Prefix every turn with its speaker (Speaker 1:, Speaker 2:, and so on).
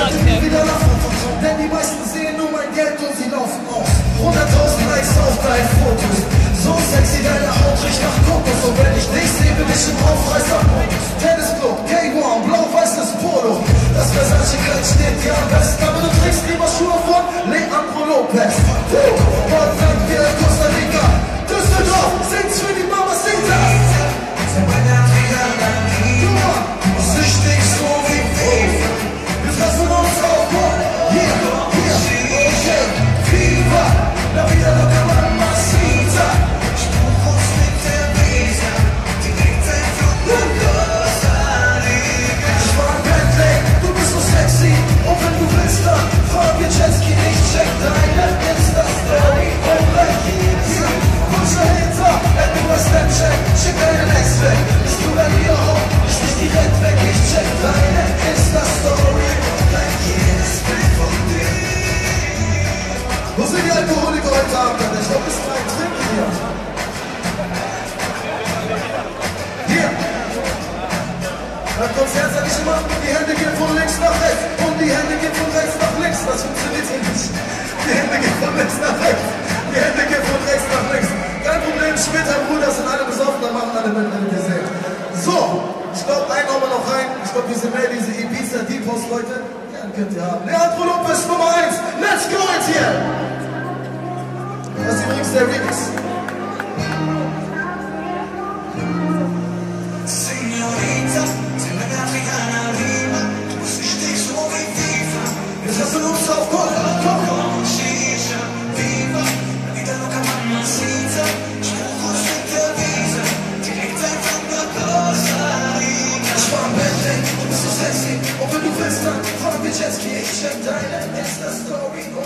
Speaker 1: heute nie wieder lachen, denn die meisten sehen nur mein Geld und sie laufen aus. 100.000 Likes auf deinen Fotos, so sexy deine Haut riecht nach Kokos. Und wenn ich dich sehe, bin ich im Aufreißer-Modus. Tennisclub, K1, blau-weißes Polo, das Versace-Kleid steht dir am besten, aber du trägst lieber Schuhe von Leandro Lopez. Portland, wir Costa Rica, Düsseldorf, singt's für die Mamacitas. Süchtig so wie FIFA, wir fressen uns auf, hier, okay, FIFA, la vida loca mamacita. Spruchlos mit der Visa, direkt ein Flug nach Costa Rica. Ich fahr ein Bentley, du bist so sexy, und wenn du willst, dann fahren wir Jetski. Ich check deine Insta-Story, hier, kurze Hinter, du bei Snapchat, schick deinen Ex weg, bist du bei mir auch, ich nicht direkt weg, ich check deine Insta-Story, like jedes Bild von dir. Wo sind die Alkoholiker heute Abend? Ich glaub, bis 3 trinken hier. Hier. Beim Konzert sag ich immer, die Hände gehen von links nach rechts und die Hände gehen von rechts nach links. Das funktioniert hier nicht. Die Hände gehen von links nach rechts, die Hände gehen von rechts nach links. Kein Problem, Schmidt, Herr Bruder, sind alle besoffen, dann machen alle mit, wenn wir sehen. So, ich glaube, einen hauen wir noch rein. Ich glaube, wir sind mehr diese Ibiza Deep House, Leute. Ja, den könnt ihr haben. Leandro Lopez Nummer 1. Let's go jetzt hier. Das ist übrigens der Remix. Señorita, se me Adriana Lima, du bist richtig so wie FIFA. Wir lassen uns auf komm, Shisha, Viva, la vida loca mamacita. Spruchlos mit der Visa, direkt einfach nach Costa Rica. Ich fahr ein Bentley, du bist so sexy, und wenn du willst, dann fahren wir Jetski. Ich check deine Insta-Story.